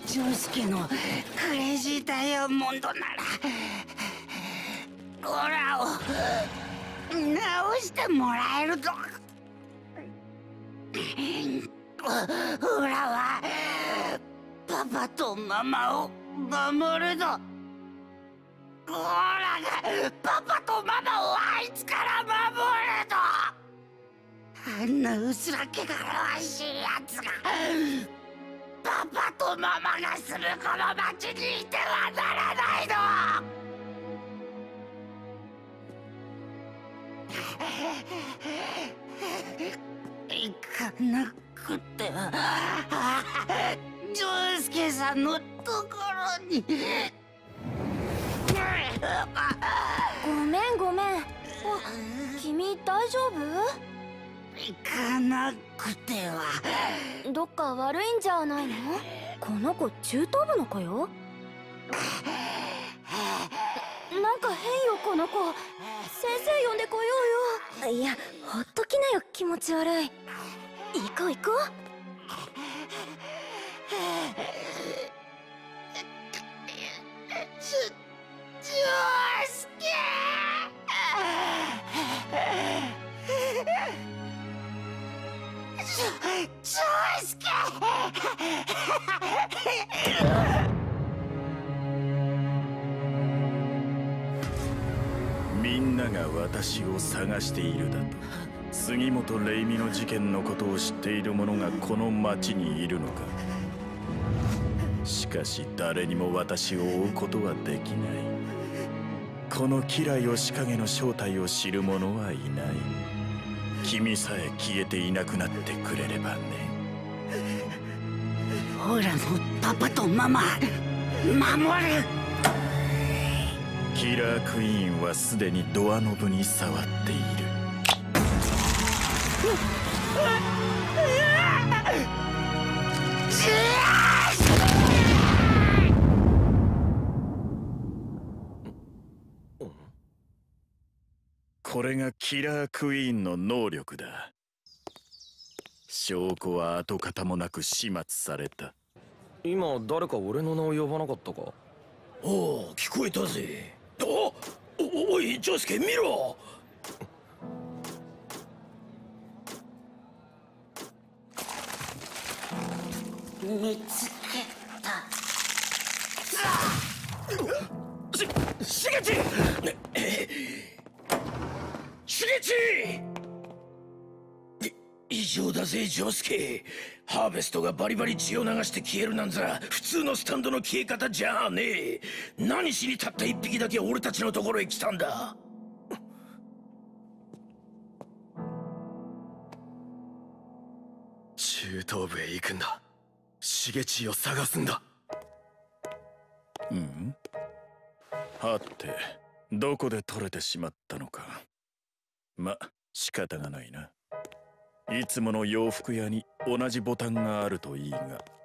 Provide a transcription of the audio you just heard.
ジョスケのクレイジーダイヤモンドならオラを直してもらえると。オラはパパとママを守るぞ。オラがパパとママをあいつから守るぞ。あんな薄らけがらわしいやつがパパとママが住むこの町にいてはならないの。行かなくてはジョウスケさんのところに。 ごめんごめん。君大丈夫？ 行かなくては。 どっか悪いんじゃないの？この子中等部の子よ。なんか変よこの子。先生呼んでこようよ。いや、ほっときなよ、気持ち悪い。行こう行こう。 ジョウスケ。ジョウスケ。 みんなが私を探しているだと。杉本玲美の事件のことを知っている者がこの町にいるのか。しかし誰にも私を追うことはできない。この吉来義景の正体を知る者はいない。君さえ消えていなくなってくれればね。 オラのパパとママ守る。 キラークイーンはすでにドアノブに触っている。これがキラークイーンの能力だ。証拠は跡形もなく始末された。 今誰か俺の名を呼ばなかったか？ おお、聞こえたぜ。おい、ジョスケ見ろ。 見つけた。 しげち異常だぜ、ジョスケ。ハーベストがバリバリ血を流して消えるなんざ普通のスタンドの消え方じゃねえ。何しにたった一匹だけ俺たちのところへ来たんだ。 中東部へ行くんだ。しげちを探すんだ。 はて、どこで取れてしまったのか。ま、仕方がないな。いつもの洋服屋に同じボタンがあるといいが。